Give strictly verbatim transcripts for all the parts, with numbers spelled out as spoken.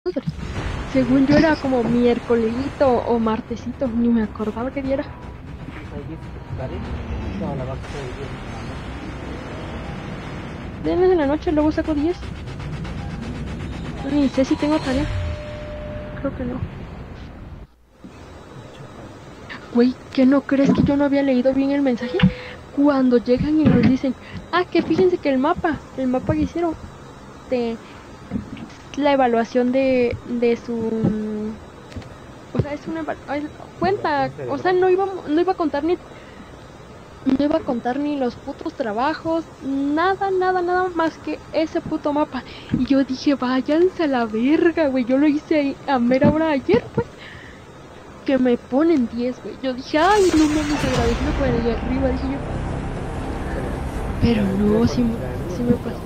Según yo era como miércolesito o martesito, ni me acordaba que diera. Viernes en la noche, luego saco diez. Ni sé si tengo tarea. Creo que no. Güey, ¿qué no crees que yo no había leído bien el mensaje? Cuando llegan y nos dicen, ah, que fíjense que el mapa, el mapa que hicieron, de la evaluación de, de su... O sea, es una cuenta, o sea, no iba, no iba a contar ni... No iba a contar ni los putos trabajos, nada, nada, nada más que ese puto mapa. Y yo dije, váyanse a la verga, güey. Yo lo hice a mera hora ayer, pues. Que me ponen diez, güey. Yo dije, ay, no mames, agradecido por el de arriba, dije yo. Pero no, sí, sí me pasó.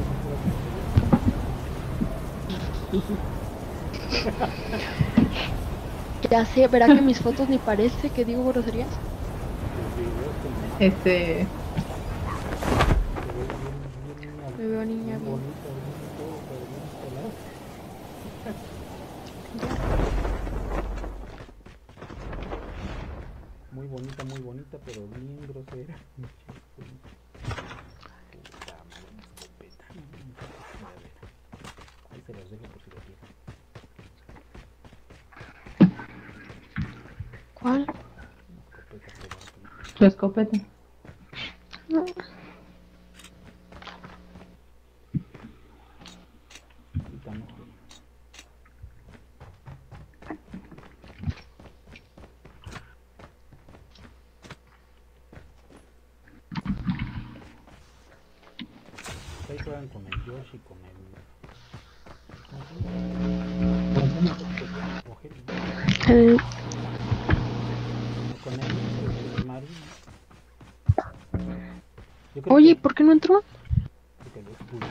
Ya sé, verá que mis fotos ni parece que digo groserías. Este... Me veo niña bien. Muy bonita, muy bonita, pero bien grosera. Ahí se los dejo por si lo quieren. ¿Cuál? Tu escopeta. No. Ahí juegan con el Yoshi, con el... El... Con el, el Mario. Oye, que... ¿por qué no entró? Porque lo expulsó.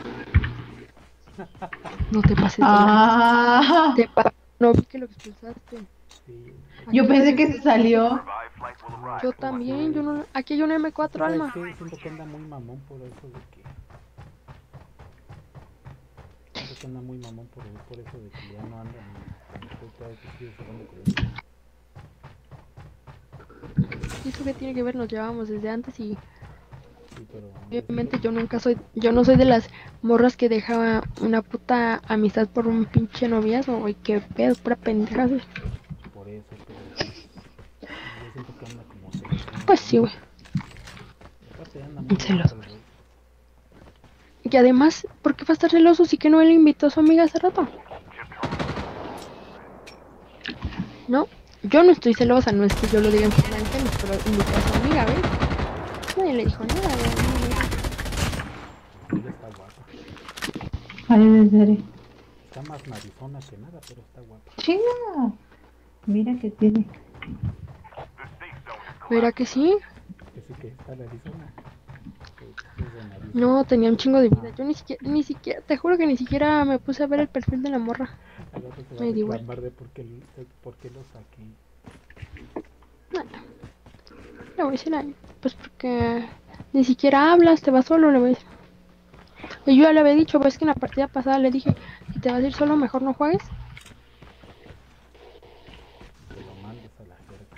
No te pases. Ah. Te pa... No vi que lo expulsaste. Sí. Yo pensé que se salió. Yo también, yo no... Aquí hay un eme cuatro, Alma. Sí, siento que anda muy mamón por eso de que... Siento que anda muy mamón por, por eso de que ya no anda ni... ¿Y eso qué tiene que ver? Nos llevábamos desde antes y... Sí, pero... Obviamente yo nunca soy... Yo no soy de las morras que dejaba una puta amistad por un pinche noviazgo, güey. Qué pedo, pura pendeja, güey. Por eso, pero... Yo siento que anda como celoso. Pues sí, güey. Celoso. Y además, ¿por qué va a estar celoso si que no le invitó a su amiga hace rato? No, yo no estoy celosa, no es que yo lo diga en frente, pero invitó a su amiga, ¿ves? Nadie le dijo nada, güey. Ella está guapa. Ay, de serio. Está más narizona que nada, pero está guapa. Chinga. Mira que tiene. ¿Verá que sí? Que sí que está narizona. No, tenía un chingo de vida. Yo ni siquiera, ni siquiera, te juro que ni siquiera me puse a ver el perfil de la morra. Me di igual. De por, qué, por qué lo saqué. No, le voy a decir a él. Pues porque ni siquiera hablas, te vas solo, le voy a decir. Y yo ya le había dicho, pues que en la partida pasada le dije, si te vas a ir solo, mejor no juegues. Que lo mandes a la jerga.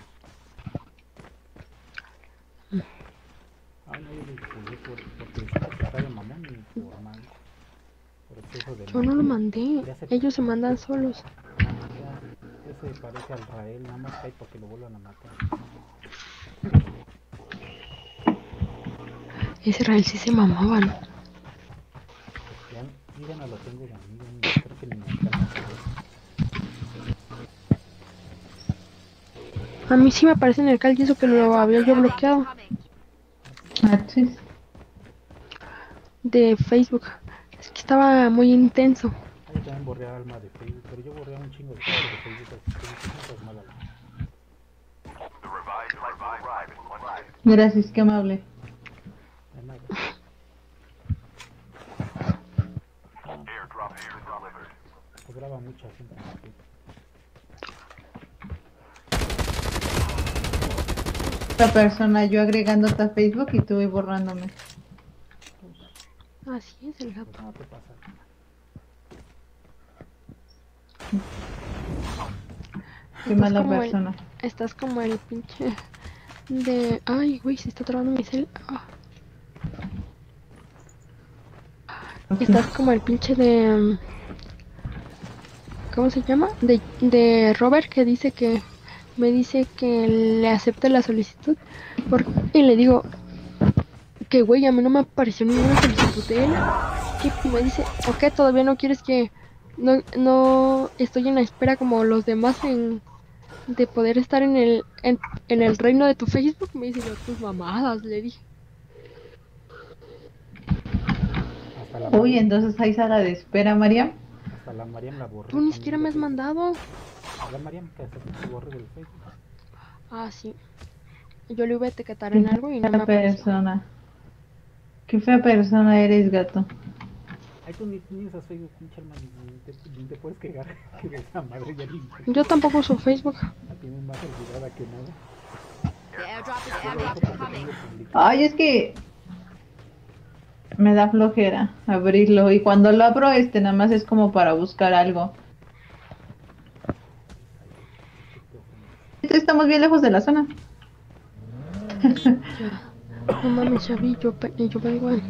Ah, no, yo le expulsé por, porque decía que estaba de mamón y por mal. Por exceso de Yo no lo mandé, se, ellos se mandan solos. Ya, ese parece al Rael, nada más cae porque lo vuelvan a matar. Ese Rael sí se mamaba, ¿no? Ya, yo ya no lo tengo de amigo, creo que ni me alcanza. A mí sí me aparece en el cal y eso que lo había yo bloqueado. Ah, sí. De Facebook. Es que estaba muy intenso. Ah, yo también borré Alma de Facebook, pero yo borré un chingo de cosas de Facebook, así que no cosas malas. Gracias, qué amable. De nada. Cobraba mucha gente en Facebook. Otra persona, yo agregándote a Facebook y tú borrándome. Así es el gato. No te pasa. Qué Estás mala como el, persona. estás como el pinche de... Ay, güey, se está trabando mi cel. Ah. Ok. Estás como el pinche de... um, ¿Cómo se llama? De, de Robert que dice que... Me dice que le acepte la solicitud. Por, y le digo que, güey, a mí no me apareció ninguna solicitud de él. Y me dice, ok, todavía no quieres que... No, no estoy en la espera como los demás en... De poder estar en el, en, en el reino de tu Facebook. Me dice yo, tus mamadas, le dije. Hasta la Uy, Mariam, entonces hay sala de espera, María. hasta la Mariam la borré Tú ni también siquiera de me has Facebook. mandado. La Mariam que hasta te borré del Facebook. Ah, sí. Yo le iba a etiquetar Qué en algo y no me fea apareció. persona. Qué fea persona eres, gato. Ay, tú ni, ni usas Facebook, pinche alma, ni ni te, ni te puedes quejar que de esa madre ya ni Yo tampoco uso Facebook. la tienes más olvidada que nada. The airdrop is Solo airdrop eso porque incoming. tengo publicado. Ay, es que me da flojera abrirlo. Y cuando lo abro, este nada más es como para buscar algo. Estamos bien lejos de la zona. Ya. No mames, Xavi, yo, pe- yo vengo en...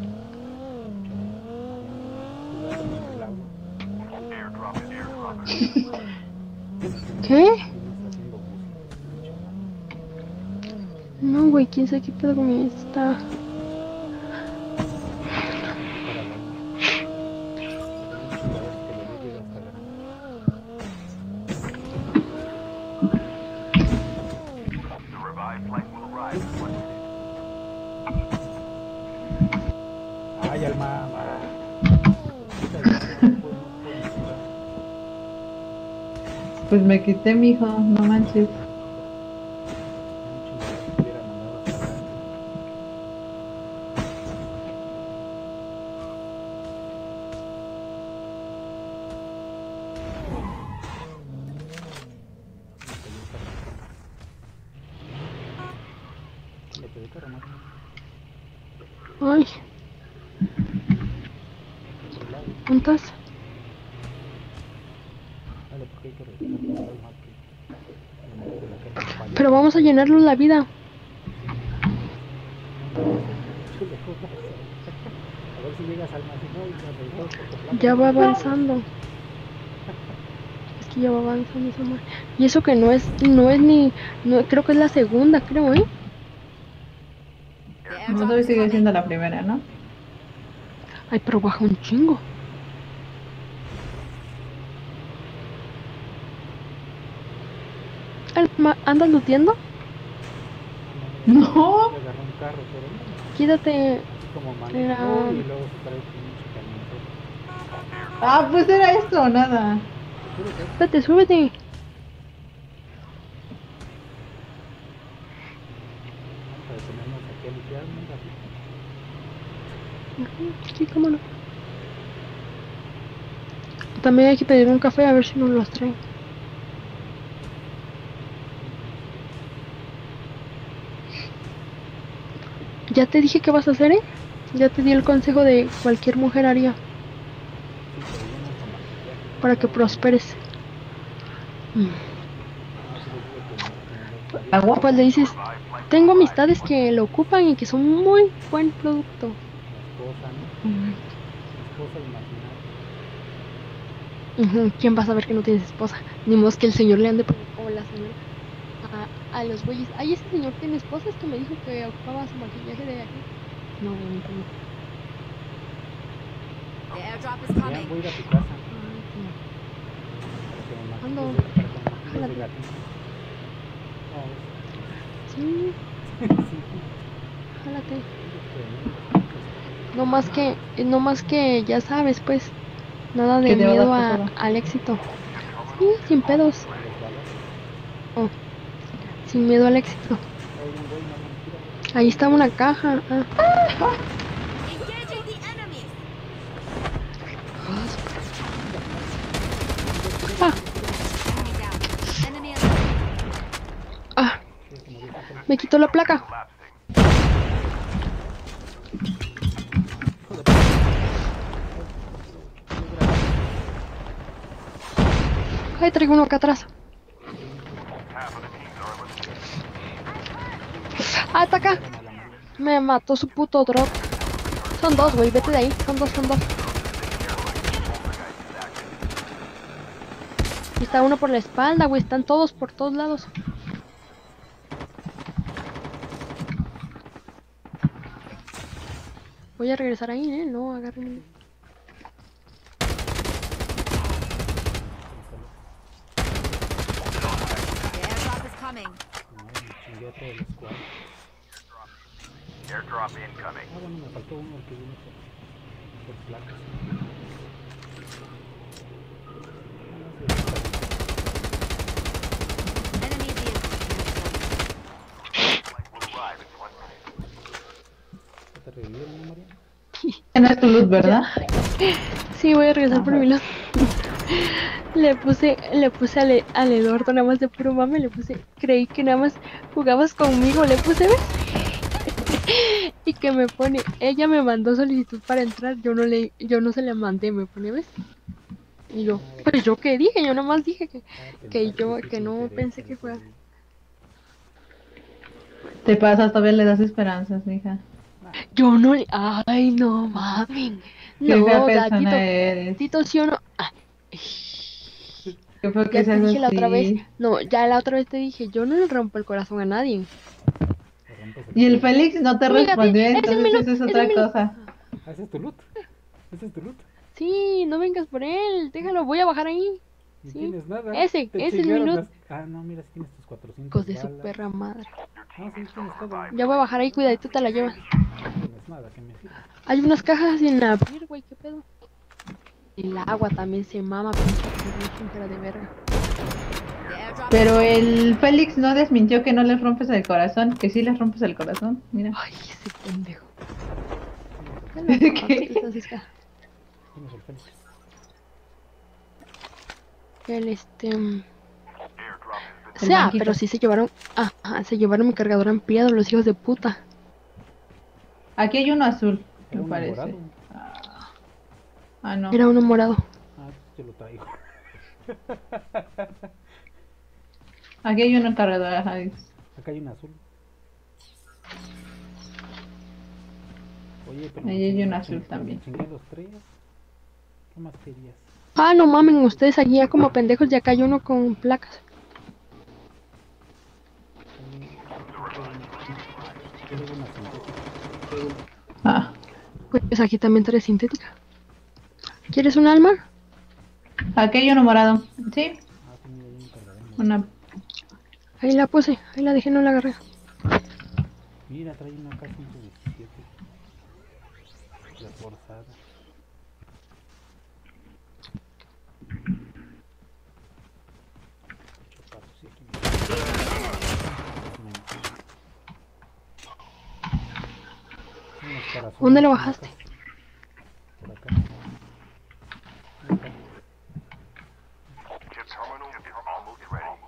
¿Qué? No, güey, quién sabe qué pedo con esta. Ay, alma, ma. Pues me quité, mijo, no manches. Ay. ¿Cuántas? Pero vamos a llenarlo la vida. A ver si llegas al máximo y nos reímos por tu plata. Ya va avanzando. Es que ya va avanzando esa madre. Y eso que no es, no es ni, no, creo que es la segunda, creo, ¿eh? The No airdrop todavía is sigue coming. siendo la primera, ¿no? Ay, pero baja un chingo. Alma, ¿andas luteando? No. Le agarró un carro, pero no, Quítate. así como manejó Era- y luego se trae un pinche camioneta. Ah, pues era esto o nada. Súbete, súbete. Para tenernos aquí a limpiar un ratito. Ujú, sí, cómo no. También hay que pedir un café a ver si nos los traen. Ya te dije qué vas a hacer, ¿eh? Ya te di el consejo de cualquier mujer haría para que prosperes. Mm. Agua. Pues le dices, tengo amistades que lo ocupan y que son muy buen producto. La esposa, ¿no? Mm. La esposa imaginaria. Ujú, ¿quién va a saber que no tienes esposa? Ni modo que el señor le ande por- o la señora a, a los güeyes. Ay, ese señor tiene esposa, es que me dijo que ocupaba su maquillaje de aquí. No, obviamente no. The airdrop is Ya coming. voy a ir a tu casa Ay, para que me Ando. maquilles de, para que me maquilles de Jálate. gatito. sí, No, sí. jálate. No más que, no más que, ya sabes, pues, nada de Que te va a dar miedo por a- todo. al éxito. Sí, sin pedos. Los balas. Oh, sin miedo al éxito. Oigan, güey, no, no, tira. Ahí está una caja. Ah. Engaging the enemies. Ah, Enemy down. Enemy eliminated. ah, me quitó la placa. Ahí traigo uno acá atrás. Ah, está acá. Me mató su puto drop. Son dos, güey, vete de ahí. Son dos, son dos. Y está uno por la espalda, güey. Están todos por todos lados. Voy a regresar ahí, ¿eh? No, agárrenme. The airdrop is coming. No, me chingué a todo el squad. Airdrop Ah, incoming. bueno, me faltó uno el que vino por, por placas. Enemy vehicle. Will arrive in one minute. ¿Te revivieron, no, María? No es tu luz, ¿verdad? Sí, voy a regresar por mi lado. Le puse, le puse al, al Eduardo nada más de puro mame, le puse, creí que nada más jugabas conmigo, le puse, ¿ves? Y que me pone, ella me mandó solicitud para entrar, yo no le, yo no se la mandé, me pone, ¿ves? Y yo, pues yo qué dije, yo nada más dije que, Ah, que pensaste yo, sí que te no interesa pensé el que fuera. juego. Te pasas, todavía le das esperanzas, mija. Yo no le, ay no mami, Qué no, fea da, persona Tito, eres. Tito, sí o no, ah, Qué feo que ya te seas dije la otra vez, así. no, ya la otra vez te dije, yo no le rompo el corazón a nadie. Le rompes Y el culo. Félix no te Fíjate, respondió, ese es entonces mi loot, eso es ese es otra mi loot. cosa. Ah, ese es tu loot. Ese es tu loot. Sí, no vengas por él, déjalo, voy a bajar ahí. No Sí. tienes nada. Ese, Te ese es mi chingaron loot. las- Ah, no, mira, si tienes tus cuatrocientas Hijos de su balas. perra madre. No, sí, tienes todo. No Ya voy a bajar ahí, cuidadito te la llevas. tienes nada que me sirva. Hay unas cajas sin abrir, güey, qué pedo. El agua también se mama, pinche cara de verga. The airdrop Pero el Félix no desmintió que no les rompes el corazón, que sí les rompes el corazón. Mira. Ay, ese pendejo. ¿Qué? Francisca. Tienes el Félix. El este. mm, Airdrop has O been sea, banquito. pero sí se llevaron. Ah, ah, se llevaron mi cargador ampliado, los hijos de puta. Aquí hay uno azul, Era me uno parece. morado. Ah, no. Era uno morado. Ah, yo lo traigo. Aquí hay uno cargador, ajá, dice. Acá hay un azul. Oye, pero Ahí hay me un chingué- azul me también. chingué los tres. ¿Qué más querías? Ah, no mamen, ustedes allí ya como pendejos, ya hay uno con placas. Yo le doy una sintética. Ah, Pues aquí también trae sintética. ¿Quieres un alma? aquí hay uno morado. Sí, Ah, sí, mira, hay un cargador. una. Ahí la puse, ahí la dejé, no la agarré. Mira, trae una K ciento diecisiete. Reforzada. Ocho pasos y aquí me- Unos corazones ¿Dónde lo por bajaste? acá. Por acá. Acá. Chip terminal is almost ready.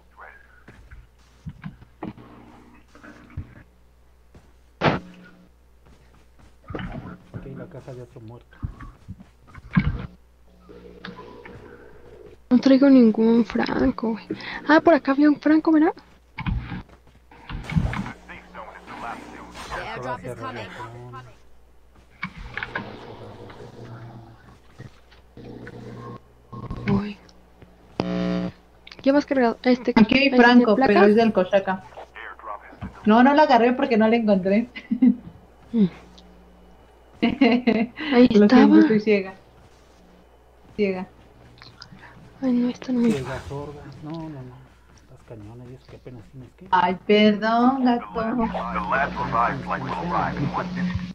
Aquí hay la caja de otro muerto. No traigo ningún franco, güey. Ah, por acá había un franco, ¿verdad? Safe zone is collapsing. The Se va a airdrop is cerrar coming. la zona. Uy. ¿Llevas cargado? Este, Aquí hay este, Franco, placa? pero es del Cochaca. Airdrop has been No, no lo agarré porque no lo encontré. Mm. Ahí Lo estaba. siento, estoy ciega. Ciega. Ay, no, esta no me... Ciega, sorda. No, no, no. Las cañones y eso que apenas tienes que. Ay, perdón, gato. The last revived flight will arrive in one minute.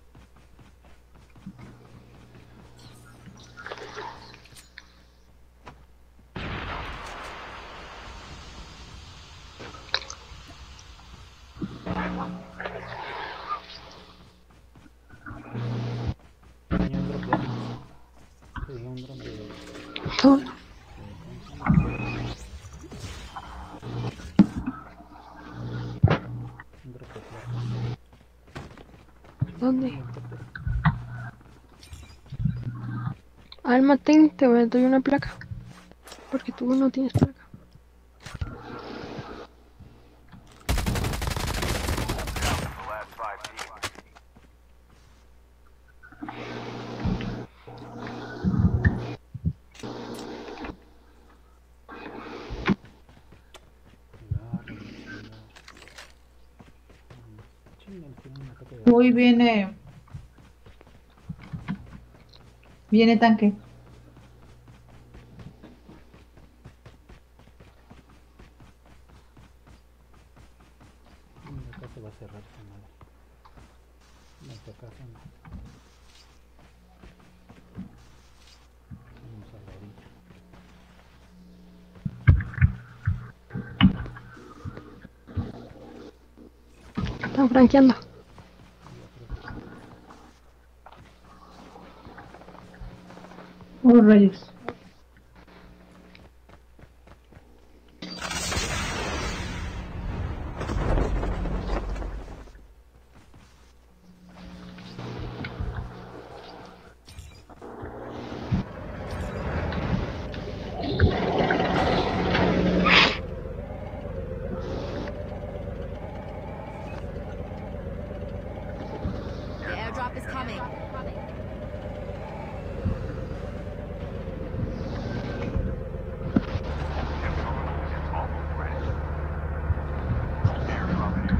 Tenía un drop de armas. Tenía un drop de. Todo. Un drop de plata. ¿Dónde? Alma, ten, te voy- doy una placa. Porque tú no tienes placa. The last five teams. Cuidado, chingado. Chinga, tiene un ataque de... Uy, viene. Viene tanque. Mm, acá se va a cerrar esta madre. No, esta casa no. Vamos a la orilla. Están franqueando. Oh, rayos. The airdrop is coming. Almost ready. Airdrop is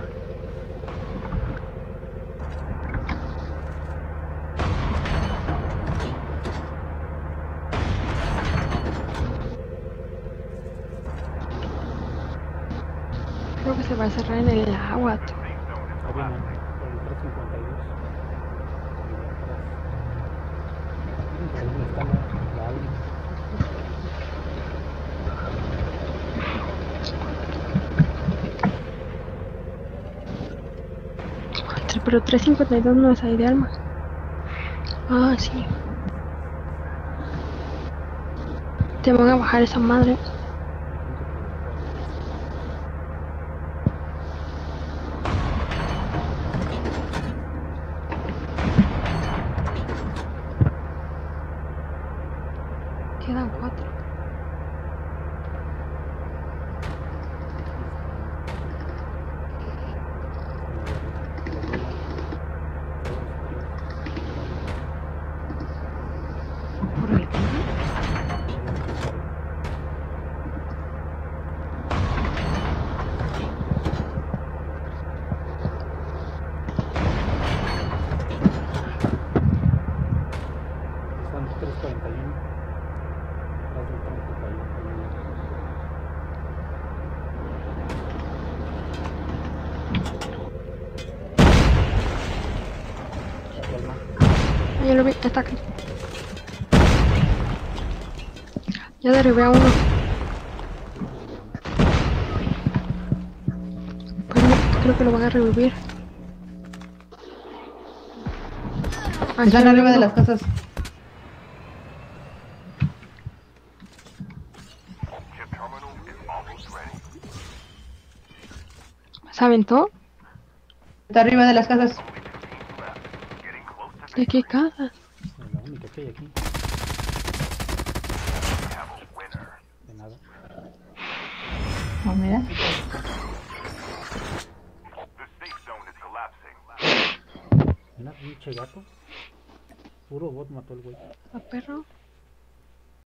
Creo que se va a cerrar en el agua. tú. safe zone is Ahí viene, collapsing. por el trescientos cincuenta y dos. Ahí atrás. Miren por dónde está la, la alma. Pero trescientos cincuenta y dos no es ahí de alma. Ah, sí. Te van a bajar esa madre. Quedan cuatro. Por el culo. Están trescientos cuarenta y uno. Atrás del tren que cayó. Calma. Ah, ya lo vi, está aquí. Ya derribé a uno. Pero creo que lo van a revivir. Aquí Están hay arriba de uno. las casas. Chip terminal is almost ready. ¿Se aventó? Está arriba de las casas. Only two teams left. Getting close to ¿De qué casa? Es la única que hay aquí. we have a winner. De nada. Oh, mira. The safe zone is collapsing. Una pinche gato. Puro bot mató el güey. ¿A perro?